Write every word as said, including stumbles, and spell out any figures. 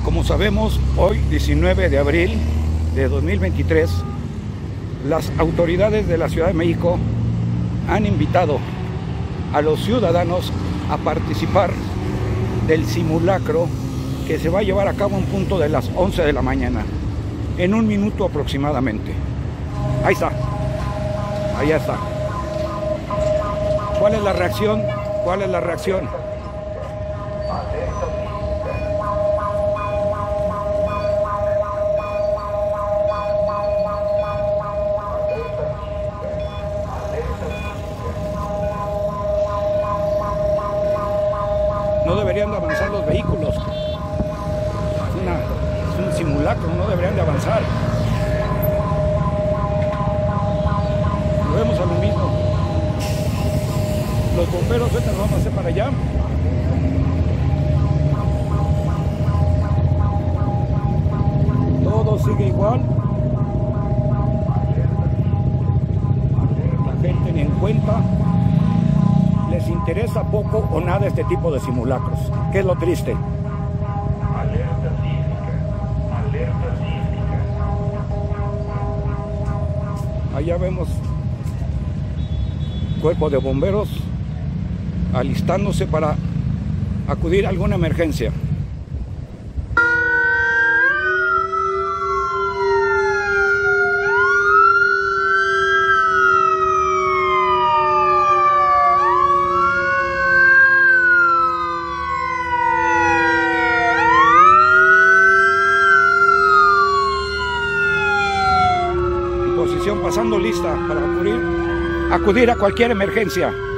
Como sabemos, hoy diecinueve de abril de dos mil veintitrés, las autoridades de la Ciudad de México han invitado a los ciudadanos a participar del simulacro que se va a llevar a cabo en punto de las once de la mañana, en un minuto aproximadamente. Ahí está, allá está. ¿Cuál es la reacción? ¿Cuál es la reacción? No deberían de avanzar los vehículos. Es, una, es un simulacro, no deberían de avanzar. Volvemos a lo mismo. Los bomberos ahorita nos vamos a hacer para allá. Todo sigue igual. La gente ni en cuenta. Les interesa poco o nada este tipo de simulacros, que es lo triste. Alerta sísmica, alerta sísmica. Allá vemos cuerpo de bomberos alistándose para acudir a alguna emergencia. Pasando lista para acudir, acudir a cualquier emergencia.